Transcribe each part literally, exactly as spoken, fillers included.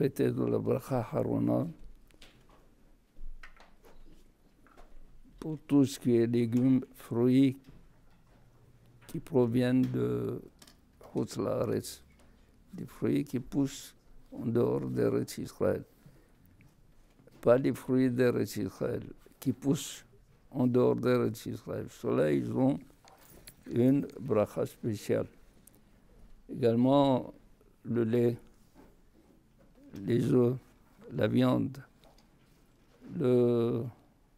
traiter de la bracha harona pour tout ce qui est légumes, fruits qui proviennent de Chutz La'aretz, des fruits qui poussent en dehors d'Eretz Israël. Pas les fruits d'Eretz Israël, qui poussent en dehors d'Eretz Israël. Ceux-là, ils ont une bracha spéciale. Également, le lait, les œufs, la viande, le...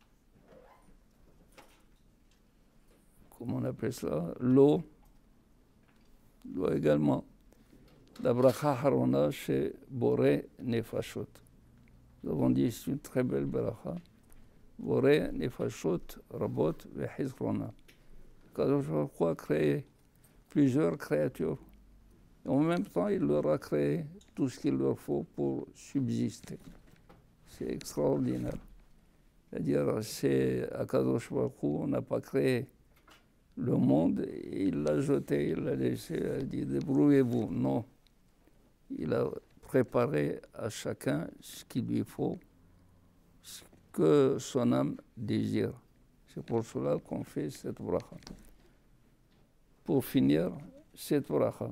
comment on appelle ça? L'eau. L'eau également. La bracha harona chez Boré Nefashot. Nous avons dit c'est une très belle bracha. Boré Nefashot Rabot Vehizrona. Kadosh Baruch Hu a créé plusieurs créatures. Et en même temps, il leur a créé tout ce qu'il leur faut pour subsister. C'est extraordinaire. C'est-à-dire, c'est à Kadosh Baruch Hu, on n'a pas créé le monde, il l'a jeté, il l'a laissé, il a dit débrouillez-vous. Non. Il a préparé à chacun ce qu'il lui faut, ce que son âme désire. C'est pour cela qu'on fait cette bracha. Pour finir, cette bracha,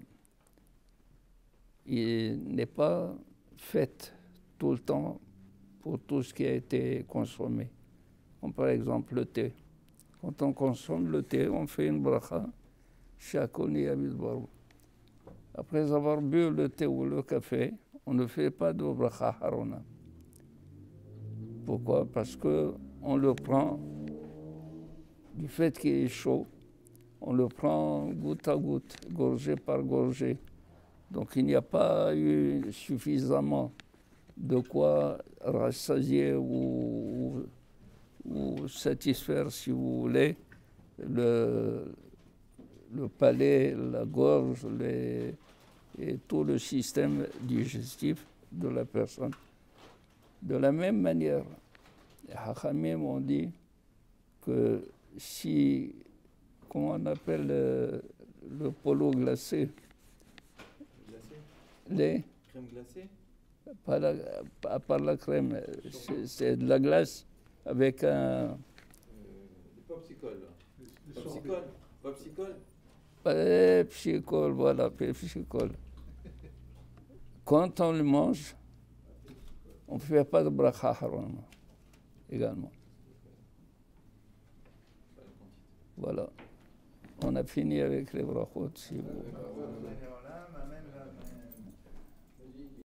il n'est pas faite tout le temps pour tout ce qui a été consommé. Comme par exemple le thé. Quand on consomme le thé, on fait une bracha, Shakoni Amidbaru. Après avoir bu le thé ou le café, on ne fait pas de bracha harona. Pourquoi? Parce qu'on le prend, du fait qu'il est chaud, on le prend goutte à goutte, gorgée par gorgée. Donc il n'y a pas eu suffisamment de quoi rassasier ou, ou satisfaire, si vous voulez, le, le palais, la gorge, les, et tout le système digestif de la personne. De la même manière, les Hachamim ont dit que si, comment on appelle le, le polo glacé, glacé. Les Crème glacée? Pas la, à part la crème, c'est de la glace avec un... Euh, des popsicles. Popsicle. Popsicle. Pepsi-Cola, voilà, Pepsi-Cola. Quand on le mange, on ne fait pas de bracha harona également. Voilà. On a fini avec les brachot. Si vous...